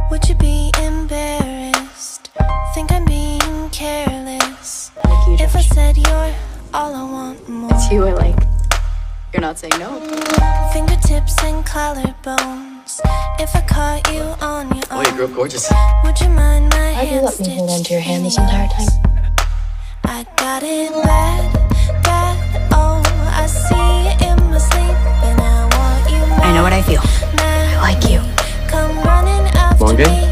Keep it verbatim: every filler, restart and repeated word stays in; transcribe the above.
Would you be embarrassed? Think I'm being careless? Like you, if I Josh. said you're all I want more. It's you I like. You're not saying no. Fingertips and collarbones. If I caught you on your own. Oh, you grew up gorgeous. Would you mind my Why'd you hand let me hold on to your hand this stitched entire time? I got it bad, bad. Oh, I see it in my sleep, and I want you. I know what I feel. I like you. Come running after Long game? me.